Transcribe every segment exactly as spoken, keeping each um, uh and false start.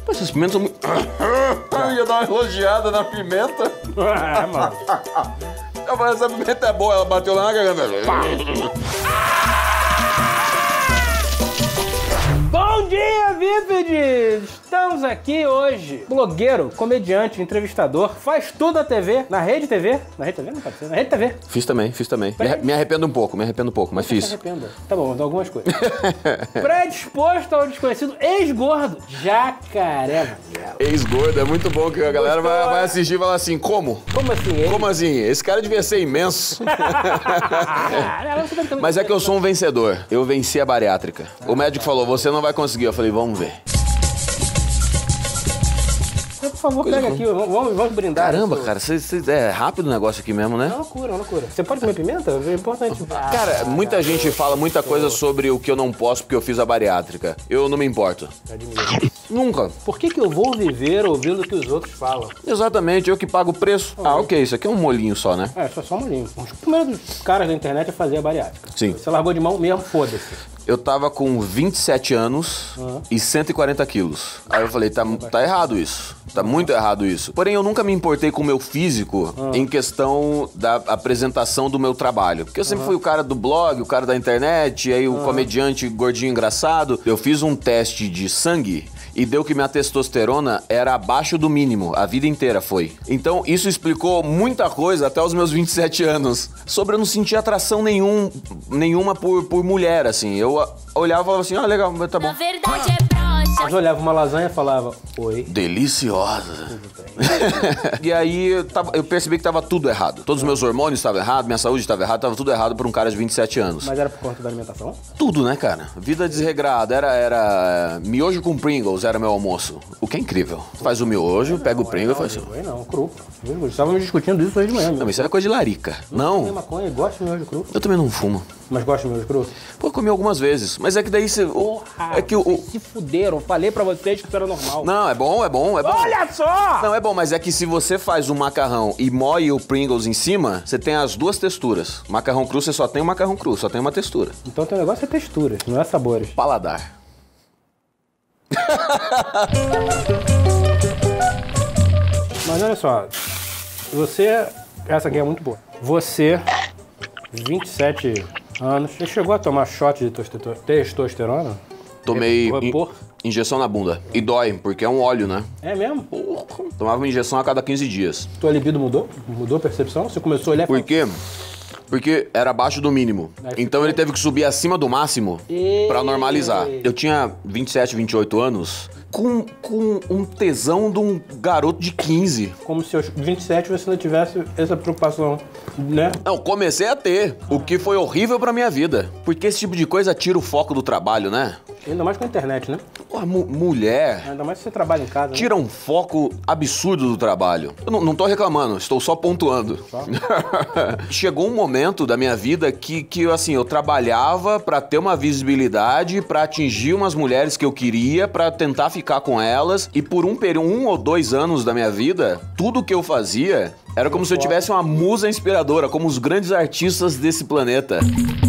Pô, esses pimentas são muito... Eu ia dar uma elogiada na pimenta. É, mano. Eu falei, essa pimenta é boa, ela bateu lá na garganta. Bom dia, bípedes! Estamos aqui hoje. Blogueiro, comediante, entrevistador, faz tudo na T V, na Rede T V. Na Rede T V não pode ser, na Rede T V. Fiz também, fiz também. Me, me arrependo um pouco, me arrependo um pouco, mas fiz. Se arrependa. Tá bom, de algumas coisas. Predisposto ao desconhecido, ex-gordo, Jacaré. Ex-gordo, é muito bom que a galera vai, vai assistir e falar assim, como? Como assim, ex? Como assim? Esse cara devia ser imenso. Mas é que eu sou um vencedor. Eu venci a bariátrica. O médico falou, você não vai conseguir. Eu falei, vamos ver. Por favor, Coisa pega aqui, vamos, vamos brindar. Caramba, isso. Cara, cê, cê, é rápido o negócio aqui mesmo, né? É uma loucura, é uma loucura. Você pode comer pimenta? É importante. Ah, cara, muita gente fala muita coisa sobre o que eu não posso porque eu fiz a bariátrica. Eu não me importo. Admiro. Nunca. Por que que eu vou viver ouvindo o que os outros falam? Exatamente, eu que pago o preço. Ah, ok, isso aqui é um molinho só, né? É, só, só um molinho. Os primeiros caras da internet a fazer a bariátrica. Sim. Você largou de mão mesmo, foda-se. Eu tava com vinte e sete anos uhum. e cento e quarenta quilos. Aí eu falei, tá, tá errado isso. Tá muito errado isso. Porém, eu nunca me importei com o meu físico uhum. em questão da apresentação do meu trabalho. Porque eu sempre uhum. fui o cara do blog, o cara da internet, e aí o uhum. comediante gordinho engraçado. Eu fiz um teste de sangue e deu que minha testosterona era abaixo do mínimo. A vida inteira foi. Então, isso explicou muita coisa até os meus vinte e sete anos. Sobre eu não sentir atração nenhum, nenhuma por, por mulher, assim. Eu olhava e falava assim, ah, legal, tá bom. Na verdade é broxa. Mas olhava uma lasanha e falava, oi. Deliciosa. E aí, eu, tava, eu percebi que tava tudo errado. Todos os meus hormônios estavam errados, minha saúde estava errada, tava tudo errado por um cara de vinte e sete anos. Mas era por conta da alimentação? Tudo, né, cara? Vida desregrada. Era, era miojo com Pringles, era meu almoço. O que é incrível. Faz o miojo, pega o Pringles e faz assim. Não, não, cru. Estávamos discutindo isso hoje de manhã. Não, mas isso é coisa de larica. Não. Não. Maconha, gosto de miojo cru. Eu também não fumo. Mas gosta de miojo cru? Pô, eu comi algumas vezes. Mas é que daí você... Porra, é que o, se fuderam. Falei pra vocês que isso era normal. Não, é bom, é bom, é bom. Olha só! Não, é bom, mas é que se você faz um macarrão e moe o Pringles em cima, você tem as duas texturas. Macarrão cru, você só tem o macarrão cru, só tem uma textura. Então o teu negócio é texturas, não é sabores. Paladar. Mas olha só, você... Essa aqui é muito boa. Você, vinte e sete anos, você chegou a tomar shot de testosterona? Tomei in, injeção na bunda. E dói, porque é um óleo, né? É mesmo? Tomava uma injeção a cada quinze dias. Tua libido mudou? Mudou a percepção? Você começou a olhar... Por quê? Porque era abaixo do mínimo. Então ele teve que subir acima do máximo e... pra normalizar. Eu tinha vinte e sete, vinte e oito anos... Com, com um tesão de um garoto de quinze. Como se aos vinte e sete você não tivesse essa preocupação, né? Não, comecei a ter, o que foi horrível pra minha vida. Porque esse tipo de coisa tira o foco do trabalho, né? Ainda mais com a internet, né? Pô, mu mulher... Ainda mais se você trabalha em casa, tira né? um foco absurdo do trabalho. Eu não, não tô reclamando, estou só pontuando. Só? Chegou um momento da minha vida que, que assim, eu trabalhava pra ter uma visibilidade, pra atingir umas mulheres que eu queria, pra tentar ficar com elas, e por um período, um ou dois anos da minha vida, tudo que eu fazia era como se eu tivesse uma musa inspiradora, como os grandes artistas desse planeta.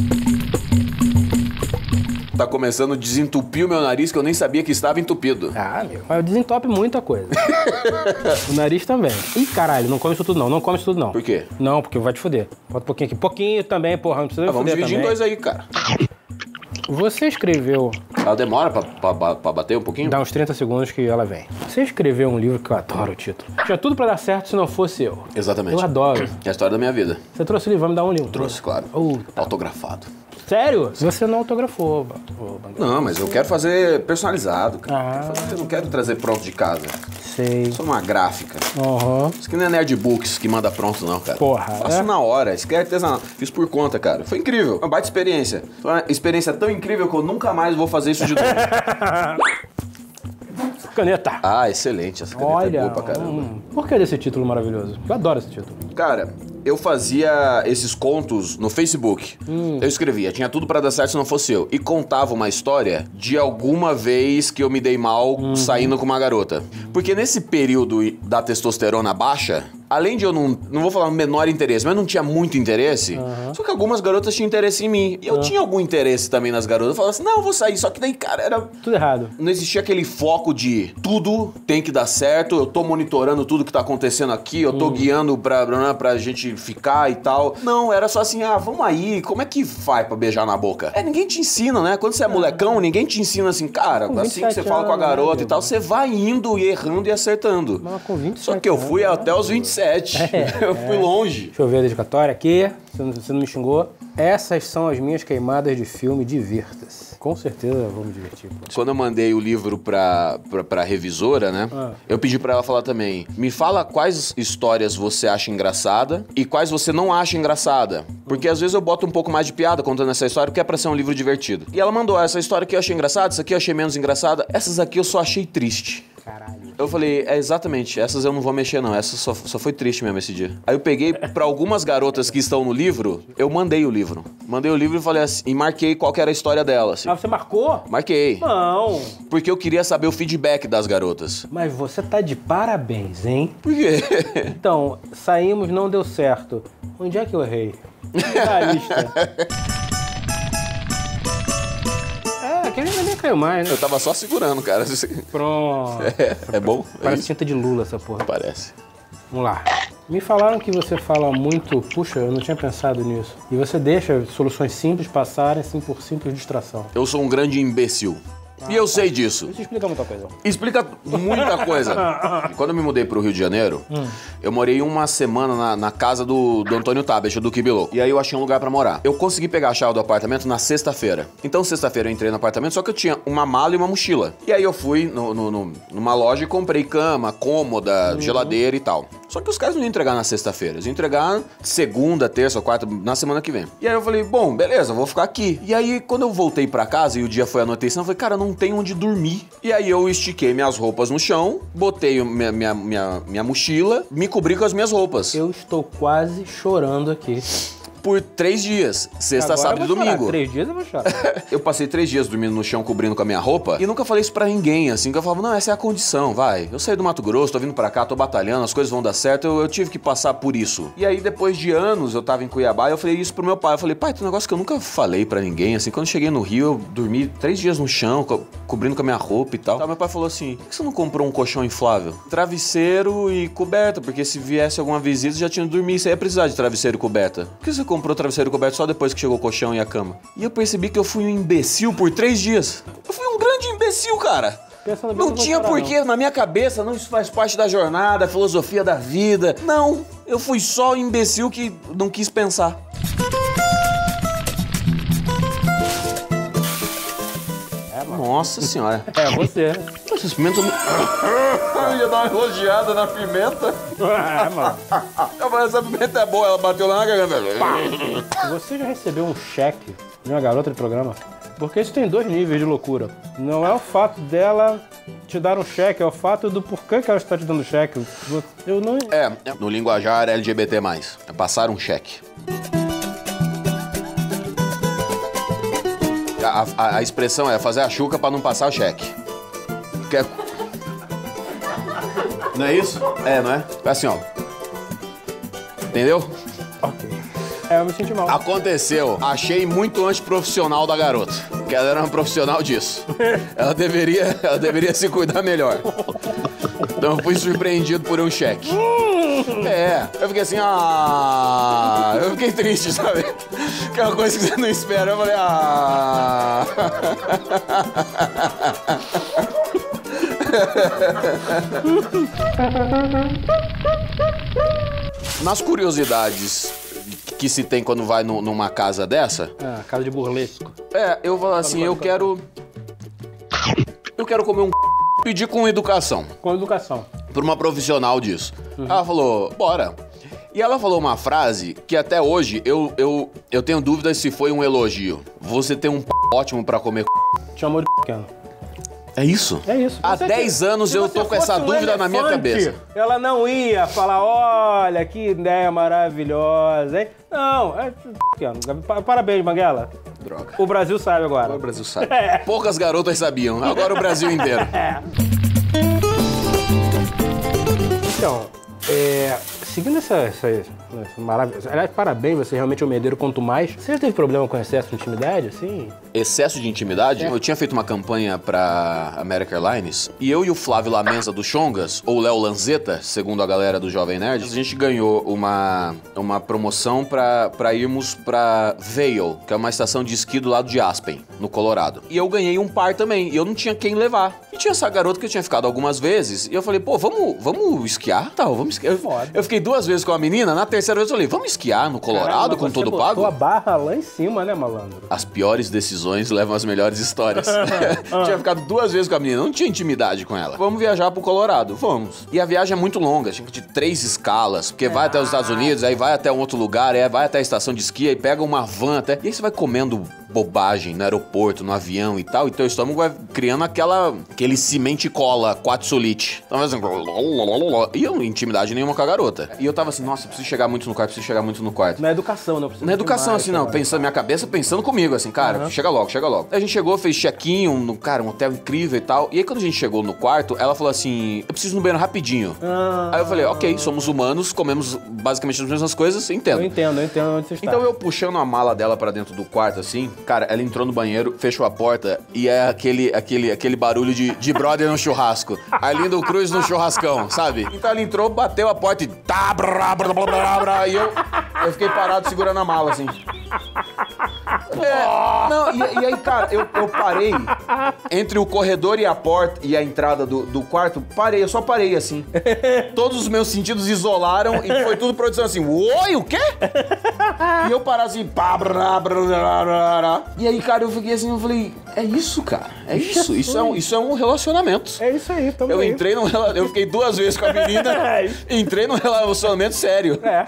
Tá começando a desentupir o meu nariz, que eu nem sabia que estava entupido. Ah, meu, mas eu desentope muita coisa. O nariz também. Ih, caralho, não come isso tudo não, não come isso tudo não. Por quê? Não, porque vai te fuder. Bota um pouquinho aqui. Pouquinho também, porra, não precisa ah, vamos fuder dividir também. em dois aí, cara. Você escreveu... Ela demora pra, pra, pra bater um pouquinho? Dá uns trinta segundos que ela vem. Você escreveu um livro que eu adoro o título. Tinha tudo pra dar certo se não fosse eu. Exatamente. Eu adoro. É a história da minha vida. Você trouxe o livro, vai me dar um livro. Trouxe, claro. Uh, tá. Autografado. Sério? Você não autografou. Não, mas eu quero fazer personalizado, cara. Ah. Eu não quero trazer pronto de casa. Sei. Sou uma gráfica. Aham. Isso aqui não é Nerdbooks que manda pronto, não, cara. Porra. Faço é? na hora. Isso aqui é artesanal. Fiz por conta, cara. Foi incrível. Uma baita experiência. Foi uma experiência tão incrível que eu nunca mais vou fazer isso de novo. Caneta. Ah, excelente. Essa caneta Olha, é boa pra caramba. Hum. Por que desse título maravilhoso? Eu adoro esse título. Cara, eu fazia esses contos no Facebook. Hum. Eu escrevia, tinha tudo pra dar certo se não fosse eu. E contava uma história de alguma vez que eu me dei mal uhum. saindo com uma garota. Porque nesse período da testosterona baixa, além de eu não, não vou falar menor interesse, mas não tinha muito interesse, uhum. Só que algumas garotas tinham interesse em mim. E eu uhum. tinha algum interesse também nas garotas. Eu falava assim, não, eu vou sair. Só que daí, cara, era... tudo errado. Não existia aquele foco de tudo tem que dar certo, eu tô monitorando tudo que tá acontecendo aqui, eu tô uhum. guiando pra, pra, pra gente ficar e tal. Não, era só assim, ah, vamos aí, como é que vai pra beijar na boca? É, ninguém te ensina, né? Quando você é molecão, ninguém te ensina assim, cara, assim que você fala com a garota e tal, você vai indo e errando e acertando. Mas com vinte e sete Só que eu fui anos, até os vinte e sete. É, eu fui é. longe. Deixa eu ver a dedicatória aqui, você não me xingou. Essas são as minhas queimadas de filme, divirta-se. Com certeza vou me divertir. Pô. Quando eu mandei o livro pra, pra, pra revisora, né? Ah. Eu pedi pra ela falar também, me fala quais histórias você acha engraçada e quais você não acha engraçada. Porque às vezes eu boto um pouco mais de piada contando essa história, porque é pra ser um livro divertido. E ela mandou, essa história aqui eu achei engraçada, essa aqui eu achei menos engraçada, essas aqui eu só achei triste. Caralho. Eu falei, é exatamente, essas eu não vou mexer não, essa só, só foi triste mesmo esse dia. Aí eu peguei pra algumas garotas que estão no livro, eu mandei o livro. Mandei o livro e falei assim, e marquei qual que era a história dela. Assim. Ah, você marcou? Marquei. Não. Porque eu queria saber o feedback das garotas. Mas você tá de parabéns, hein? Por quê? Então, saímos, não deu certo. Onde é que eu errei? Na lista. Aquele nem caiu mais, né? Eu tava só segurando, cara. Pronto. É, é bom? Parece é tinta de Lula essa porra. Parece. Vamos lá. Me falaram que você fala muito... Puxa, eu não tinha pensado nisso. E você deixa soluções simples passarem assim por simples distração. Eu sou um grande imbecil. Ah, e eu tá. sei disso. Isso explica muita coisa. Explica muita coisa. Quando eu me mudei pro Rio de Janeiro, hum. eu morei uma semana na, na casa do, do Antônio Tabet, do Kibiloco. E aí eu achei um lugar pra morar. Eu consegui pegar a chave do apartamento na sexta-feira. Então, sexta-feira eu entrei no apartamento, só que eu tinha uma mala e uma mochila. E aí eu fui no, no, no, numa loja e comprei cama, cômoda, uhum. geladeira e tal. Só que os caras não iam entregar na sexta-feira. Eles iam entregar segunda, terça, quarta, na semana que vem. E aí eu falei, bom, beleza, vou ficar aqui. E aí, quando eu voltei pra casa e o dia foi anoitecendo, eu falei, cara, não tem onde dormir. E aí eu estiquei minhas roupas no chão, botei minha, minha, minha, minha mochila, me cobri com as minhas roupas. Eu estou quase chorando aqui. Por três dias, sexta, Agora sábado e domingo. Chorar. Três dias eu vou chorar. Eu passei três dias dormindo no chão, cobrindo com a minha roupa, e nunca falei isso pra ninguém, assim, que eu falava, não, essa é a condição, vai. Eu saí do Mato Grosso, tô vindo pra cá, tô batalhando, as coisas vão dar certo, eu, eu tive que passar por isso. E aí, depois de anos, eu tava em Cuiabá, e eu falei isso pro meu pai, eu falei, pai, tem um negócio que eu nunca falei pra ninguém, assim, quando eu cheguei no Rio, eu dormi três dias no chão, co cobrindo com a minha roupa e tal. Então, meu pai falou assim, por que você não comprou um colchão inflável? Travesseiro e coberta, porque se viesse alguma visita, já tinha dormido, você ia precisar de travesseiro e coberta. Por que você comprou travesseiro e coberta só depois que chegou o colchão e a cama? E eu percebi que eu fui um imbecil por três dias. Eu fui um grande imbecil, cara. Não tinha porquê, na minha cabeça, não, isso faz parte da jornada, da filosofia da vida. Não, eu fui só um imbecil que não quis pensar. Nossa senhora. É você. Essa pimenta... Eu ia dar uma elogiada na pimenta. É, mano. Eu falei, essa pimenta é boa, ela bateu lá na garganta. Você já recebeu um cheque de uma garota de programa? Porque isso tem dois níveis de loucura. Não é o fato dela te dar um cheque, é o fato do porquê que ela está te dando cheque. Eu não... É, no linguajar L G B T mais, é passar um cheque. A, a, a expressão é fazer a chuca pra não passar o cheque. Quer... Não é isso? É, não é? É assim, ó. Entendeu? Ok. É, eu me senti mal. Aconteceu. Achei muito antiprofissional da garota. Que ela era uma profissional disso. Ela deveria, ela deveria se cuidar melhor. Então eu fui surpreendido por um cheque. É, eu fiquei assim, ah... Eu fiquei triste, sabe? Que é uma coisa que você não espera. Eu falei, ah... Nas curiosidades que se tem quando vai no, numa casa dessa... Ah, casa de burlesco. É, eu falo assim, eu quero... Eu quero comer um... Pedir com educação. Com educação. Pra uma profissional disso. Uhum. Ela falou, bora. E ela falou uma frase que até hoje eu, eu, eu tenho dúvidas se foi um elogio. Você tem um p... ótimo pra comer c... Te chamou de pequeno. É isso? É isso. Há dez anos eu tô com essa dúvida na minha cabeça. Ela não ia falar, olha, que ideia maravilhosa, hein? Não, é pequeno. Parabéns, Banguela. Droga. O Brasil sabe agora. Agora o Brasil sabe. É. Poucas garotas sabiam, agora o Brasil inteiro. É. Então, é, seguindo essa, essa, essa maravilha... Aliás, parabéns, você realmente é um merdeiro quanto mais. Você já teve problema com excesso de intimidade, assim? Excesso de intimidade? É. Eu tinha feito uma campanha pra American Airlines e eu e o Flávio Lamenza do Chongas, ou Léo Lanzetta, segundo a galera do Jovem Nerd, a gente ganhou uma, uma promoção pra, pra irmos pra Vail, que é uma estação de esqui do lado de Aspen, no Colorado. E eu ganhei um par também, e eu não tinha quem levar. E tinha essa garota que eu tinha ficado algumas vezes, e eu falei, pô, vamos, vamos esquiar? Tá, vamos esquiar. Foda. Eu fiquei duas vezes com a menina, na terceira vez eu falei, vamos esquiar no Colorado. Caramba, com todo você pago? botou a barra lá em cima, né, malandro? As piores decisões levam às melhores histórias. Tinha ficado duas vezes com a menina, não tinha intimidade com ela. Vamos viajar pro Colorado, vamos. E a viagem é muito longa, tinha de três escalas, porque vai até os Estados Unidos, aí vai até um outro lugar, aí vai até a estação de esqui, aí pega uma van até... E aí você vai comendo bobagem no aeroporto, no avião e tal, e teu estômago vai criando aquela... aquele cimento e cola, quatsolite. Então, assim... E eu, intimidade nenhuma com a garota. E eu tava assim, nossa, preciso chegar muito no quarto, preciso chegar muito no quarto. Na educação, não Na educação, assim, não. Pensando, minha cabeça pensando comigo, assim, cara, uhum. chega logo, chega logo. Aí a gente chegou, fez check-in, um, cara, um hotel incrível e tal. E aí, quando a gente chegou no quarto, ela falou assim, eu preciso ir no banheiro rapidinho. Ah, aí eu falei, ok, somos humanos, comemos basicamente as mesmas coisas, entendo. Eu entendo, eu entendo onde você está. Então eu puxando a mala dela pra dentro do quarto, assim, cara, ela entrou no banheiro, fechou a porta e é aquele, aquele, aquele barulho de, de brother no churrasco. Arlindo Cruz no churrascão, sabe? Então ela entrou, bateu a porta e tá, brá, brá, brá, brá, brá, e eu, eu fiquei parado segurando a mala, assim. É, não, e, e aí, cara, eu, eu parei entre o corredor e a porta e a entrada do, do quarto, parei, eu só parei, assim. Todos os meus sentidos isolaram e foi tudo produção assim, oi, o quê? E eu parar assim, pá, brá, brá, brá, brá. E aí, cara, eu fiquei assim, eu falei, é isso, cara, é isso, isso é um, isso é um relacionamento. É isso aí, tamo Eu aí. entrei num relacionamento, eu fiquei duas vezes com a menina, entrei num relacionamento sério. É.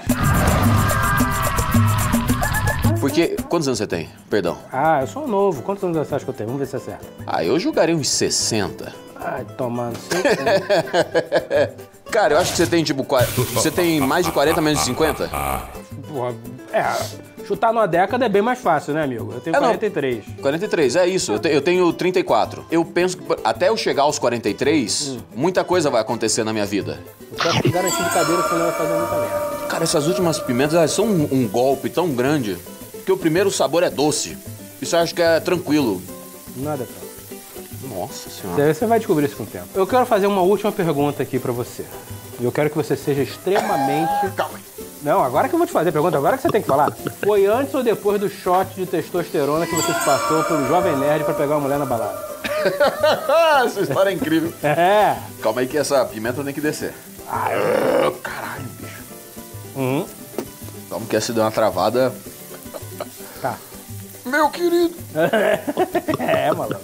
Porque, quantos anos você tem? Perdão. Ah, eu sou novo. Quantos anos você acha que eu tenho? Vamos ver se é certo. Ah, eu julgaria uns sessenta. Ai, tomando. Cara, eu acho que você tem, tipo, você tem mais de quarenta, menos de cinquenta? Porra, é, chutar numa década é bem mais fácil, né, amigo? Eu tenho é, quarenta e três. quarenta e três, é isso. Eu, te, eu tenho trinta e quatro. Eu penso que até eu chegar aos quarenta e três, hum. muita coisa vai acontecer na minha vida. Eu quero garantir de cadeira, senão vai fazer muita merda. Cara, essas últimas pimentas, elas são um, um golpe tão grande que o primeiro sabor é doce. Isso eu acho que é tranquilo. Nada é tranquilo. Nossa senhora. Você vai descobrir isso com o tempo. Eu quero fazer uma última pergunta aqui pra você. Eu quero que você seja extremamente... Calma. Não, agora que eu vou te fazer a pergunta, agora que você tem que falar. Foi antes ou depois do shot de testosterona que você se passou pelo Jovem Nerd pra pegar uma mulher na balada? Essa história é incrível. É. Calma aí que essa pimenta tem que descer. Ai, caralho, bicho. Uhum. Calma que essa deu uma travada. Tá. Meu querido. É, malandro.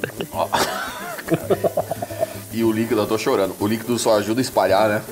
E o líquido, eu tô chorando. O líquido só ajuda a espalhar, né?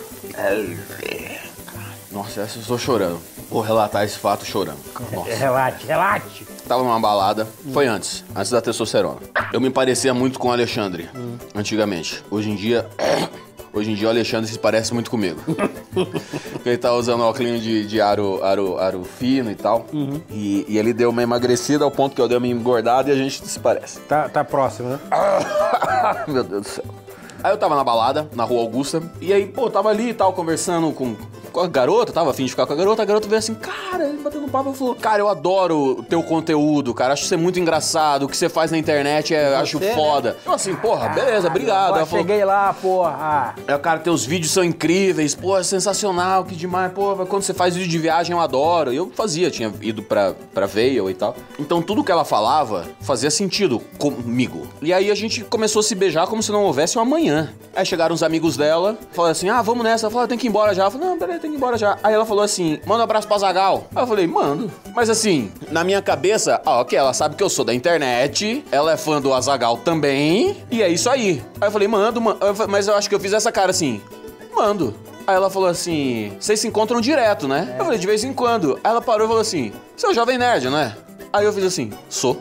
Nossa, essa eu estou chorando. Vou relatar esse fato chorando. Nossa. Relate, relate. Tava numa balada, foi antes, antes da testosterona. Eu me parecia muito com o Alexandre, hum. antigamente. Hoje em dia, hoje em dia o Alexandre se parece muito comigo. Porque ele tá usando óculos de, de aro, aro, aro fino e tal. Uhum. E, e ele deu uma emagrecida ao ponto que eu dei uma engordada e a gente se parece. Tá, tá próximo, né? Meu Deus do céu. Aí eu tava na balada, na Rua Augusta, e aí, pô, tava ali e tal, conversando com, com a garota, tava afim de ficar com a garota, a garota veio assim, cara, ele batendo papo, eu falou, cara, eu adoro o teu conteúdo, cara, acho você muito engraçado, o que você faz na internet, é, acho né? foda. Eu assim, porra, beleza, obrigado. Eu cheguei falou, lá, porra. É, cara, teus vídeos são incríveis, pô, é sensacional, que demais, pô, quando você faz vídeo de viagem eu adoro. Eu fazia, tinha ido pra, pra Vail e tal. Então tudo que ela falava fazia sentido comigo. E aí a gente começou a se beijar como se não houvesse um amanhã. Aí chegaram os amigos dela, falaram assim, ah, vamos nessa. Ela falou, ah, tem que ir embora já. Eu falei, não, peraí, tem que ir embora já. Aí ela falou assim, manda um abraço pra Zagal. Aí eu falei, mando. Mas assim, na minha cabeça, ó, ok, ela sabe que eu sou da internet, ela é fã do Azaghal também, e é isso aí. Aí eu falei, mando, mando. Mas eu acho que eu fiz essa cara assim, mando. Aí ela falou assim, vocês se encontram direto, né? É. Eu falei, de vez em quando. Aí ela parou e falou assim, você é o Jovem Nerd, não é? Aí eu fiz assim, sou.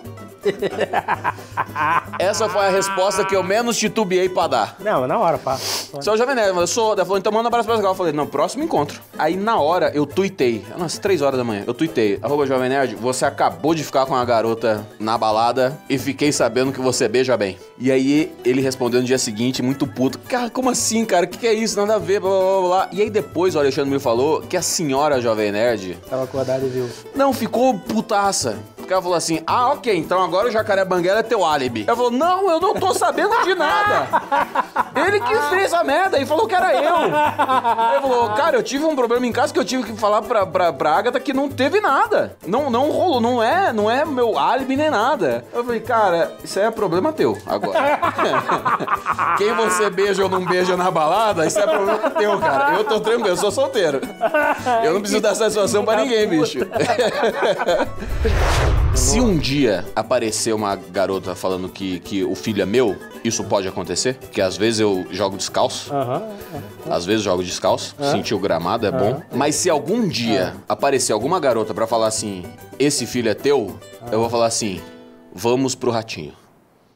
Essa foi a resposta que eu menos titubeei pra dar. Não, na hora, pá. Sou Jovem Nerd, eu sou. Ela falou, então manda um abraço pra Gal. Eu falei, não, próximo encontro. Aí na hora eu tuitei, umas três horas da manhã, eu tuitei, arroba Jovem Nerd, você acabou de ficar com a garota na balada e fiquei sabendo que você beija bem. E aí ele respondeu no dia seguinte, muito puto, cara, como assim, cara? O que, que é isso? Nada a ver, blá, blá, blá, blá. E aí depois o Alexandre me falou que a senhora Jovem Nerd... Tava acordada e viu. Não, ficou putaça. O cara falou assim, ah, ok, então agora o Jacaré Banguela é teu álibi. Eu falou, não, eu não tô sabendo de nada. Ele que fez a merda e falou que era eu. Ele falou, cara, eu tive um problema em casa que eu tive que falar pra, pra, pra Agatha que não teve nada. Não, não rolou, não é, não é meu álibi nem nada. Eu falei, cara, isso aí é problema teu agora. Quem você beija ou não beija na balada, isso é problema teu, cara. Eu tô tranquilo, eu sou solteiro. Eu não preciso dar satisfação pra ninguém, bicho. Se um dia aparecer uma garota falando que, que o filho é meu, isso pode acontecer? Porque às vezes eu jogo descalço. Aham. Uhum. Às vezes jogo descalço. Uhum. Sentir o gramado é uhum. bom. Mas se algum dia uhum. aparecer alguma garota pra falar assim, esse filho é teu, uhum. eu vou falar assim, vamos pro ratinho.